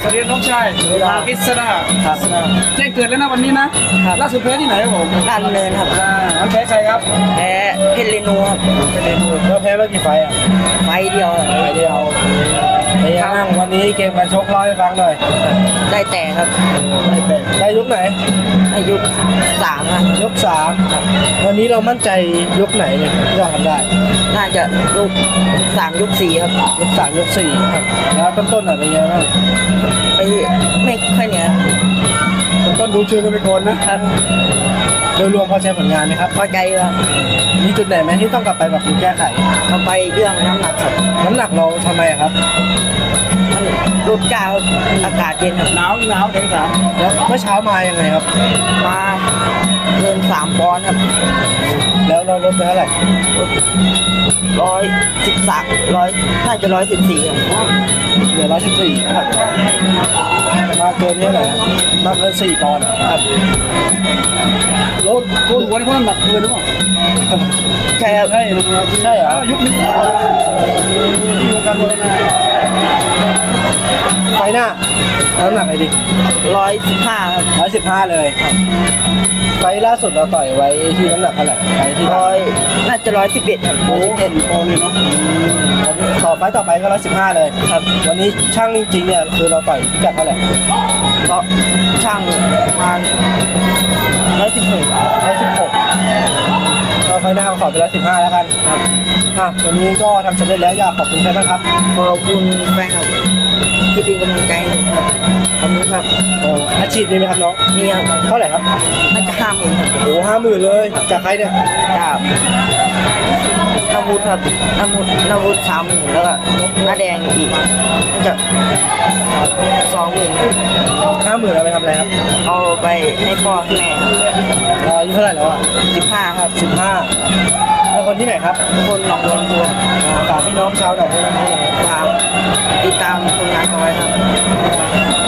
สวัสดีน้องชายอิสระแจ้งเกิดแล้วนะวันนี้นะล่าสุดแพ้ที่ไหนครับผมด้านเนินครับมันแพ้ใครครับแพ้เพชรเรนูครับเป็นเรนูแล้วแพ้มากี่ไฟอ่ะไฟเดียวครับไฟเดียวเป็นยังไงวันนี้เกมการชกเล่าให้ฟังหน่อยได้แต่ครับได้ยกไหนอายุ3ครับยก3วันนี้เรามั่นใจยกไหนเนี่ยที่เราทำได้น่าจะลูก3ยก4ครับยก3ยก4แล้วต้นๆเป็นยังไงบ้างไปไม่ค่อยเหนือต้นดูชื่อกันไปก่อนนะครับ โดยรวมพอใจผลงานไหมครับพอใจครับมีจุดไหนไหมที่ต้องกลับไปปรับปรุงแก้ไขเข้าไปเรื่องน้ำหนักครับน้ำหนักเราทำไมครับมันลดกาวอากาศเย็นครับหนาวแข็งสามแล้วเมื่อเช้ามายังไงครับมาเกิน3ปอนด์ครับแล้วเราลดไปเท่าไหร่ 113น่าจะ114ครับเหลือ114ครับมาเกินเท่าไหร่มาเกิน4 ปอนด์ครับลดหัวนี่เพราะน้ำหนักเกินหรือเปล่าใช่ครับใช่เหรอยุคนี้ที่วงการมวยนะไฟหน้าน้ำหนักไหนดิ 115ครับ 115เลยครับไฟล่าสุดเราต่อยไว้ที่น้ำหนักเท่าไหร่ไฟที่น่าจะ111ครับโอ้เห็นโปรเลยเนาะต่อไปก็115เลยครับวันนี้ช่างจริงๆเนี่ยคือเราต่อยพิกัดเท่าไหร่ก็ช่างประมาณ116 ก็ไฟหน้าขอไป115แล้วกันครับวันนี้ก็ทำสำเร็จแล้วอยากขอบคุณใครบ้างครับขอบคุณแฟนครับที่เป็นกำลังใจให้ครับขอบคุณครับโอ้อาชีพนี้ไหมครับน้องนี่ครับเท่าไหร่ครับน่าจะ50,000ครับโอ้50,000เลยจากใครเนี่ยจากนาวุธครับนาวุธ30,000แล้วก็หน้าแดงอีกน่าจะ20,000ครับ 50,000เอาไปทำอะไรครับเอาไปให้พ่อให้แม่ครับเราอายุเท่าไหร่แล้วอ่ะ 15ครับ 15แล้วคนที่ไหนครับคนหนองบัวลำพูฝากพี่น้องชาวหนองบัวลำพูหน่อยฝากติดตามผลงานของไว้ครับ